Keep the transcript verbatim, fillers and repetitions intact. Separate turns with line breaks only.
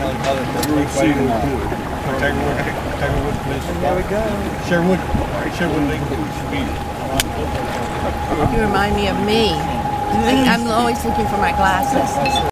There we go.
Sherwood, Sherwood Lake.
You remind me of me. I'm always looking for my glasses.